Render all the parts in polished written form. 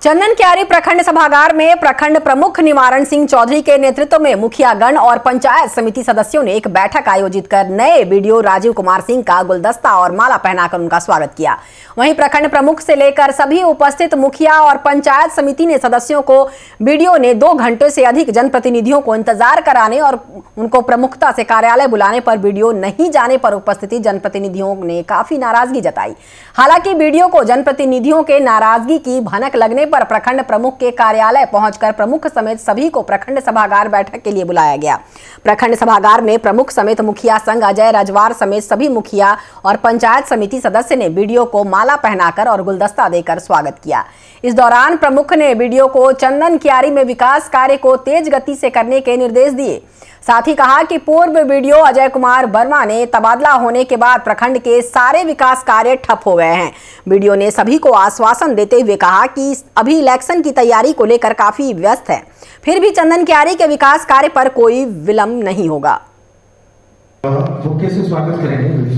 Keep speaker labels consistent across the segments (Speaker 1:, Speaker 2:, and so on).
Speaker 1: चंदन क्यारी प्रखंड सभागार में प्रखंड प्रमुख निवारण सिंह चौधरी के नेतृत्व में मुखियागण और पंचायत समिति सदस्यों ने एक बैठक आयोजित कर नए बीडीओ राजीव कुमार सिंह का गुलदस्ता और माला पहनाकर उनका स्वागत किया। वहीं प्रखंड प्रमुख से लेकर सभी उपस्थित मुखिया और पंचायत समिति ने सदस्यों को बीडीओ ने 2 घंटे से अधिक जनप्रतिनिधियों को इंतजार कराने और उनको प्रमुखता से कार्यालय बुलाने पर बीडीओ नहीं जाने पर उपस्थित जनप्रतिनिधियों ने काफी नाराजगी जताई। हालांकि बीडीओ को जनप्रतिनिधियों के नाराजगी की भनक लगने पर प्रखंड प्रमुख के कार्यालय पहुंचकर प्रमुख समेत सभी को प्रखंड सभागार बैठक के लिए बुलाया गया। प्रखंड सभागार में प्रमुख समेत मुखिया संघ अजय रजवार समेत सभी मुखिया और पंचायत समिति सदस्य ने बीडीओ को माला पहनाकर और गुलदस्ता देकर स्वागत किया। इस दौरान प्रमुख ने बीडीओ को चंदन क्यारी में विकास कार्य को तेज गति से करने के निर्देश दिए। साथ ही कहा कि पूर्व बीडीओ अजय कुमार वर्मा ने तबादला होने के बाद प्रखंड के सारे विकास कार्य ठप हो गए हैं। बीडीओ ने सभी को आश्वासन देते हुए कहा कि अभी इलेक्शन की तैयारी को लेकर काफी व्यस्त है, फिर भी चंदन क्यारी के विकास कार्य पर कोई विलंब नहीं होगा।
Speaker 2: वो कैसे स्वागत करेंगे?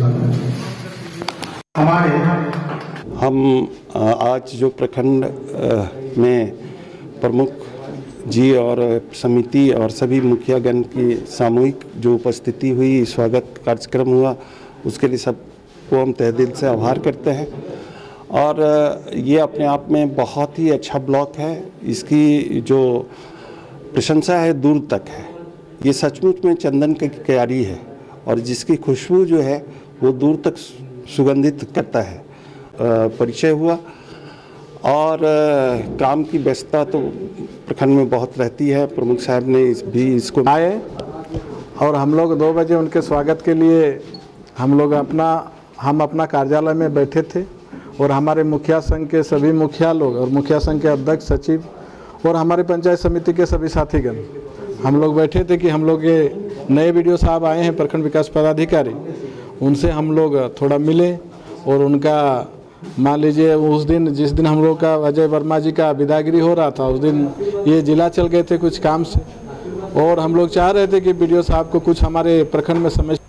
Speaker 3: हम आज जो प्रखंड में प्रमुख जी और समिति और सभी मुखियागण की सामूहिक जो उपस्थिति हुई, स्वागत कार्यक्रम हुआ, उसके लिए सबको हम तहे दिल से आभार करते हैं। और ये अपने आप में बहुत ही अच्छा ब्लॉक है, इसकी जो प्रशंसा है दूर तक है। ये सचमुच में चंदन की क्यारी है और जिसकी खुशबू जो है वो दूर तक सुगंधित करता है। परिचय हुआ और काम की व्यस्तता तो प्रखंड में बहुत रहती है। प्रमुख साहब ने इसको
Speaker 4: आए और हम लोग 2 बजे उनके स्वागत के लिए हम अपना कार्यालय में बैठे थे और हमारे मुखिया संघ के सभी मुखिया लोग और मुखिया संघ के अध्यक्ष सचिव और हमारे पंचायत समिति के सभी साथीगण हम लोग बैठे थे कि हम लोग ये नए बीडीओ साहब आए हैं प्रखंड विकास पदाधिकारी, उनसे हम लोग थोड़ा मिले और उनका मान लीजिए उस दिन जिस दिन हम लोग का अजय वर्मा जी का विदागिरी हो रहा था, उस दिन ये जिला चल गए थे कुछ काम से और हम लोग चाह रहे थे कि बीडीओ साहब को कुछ हमारे प्रखंड में समस्या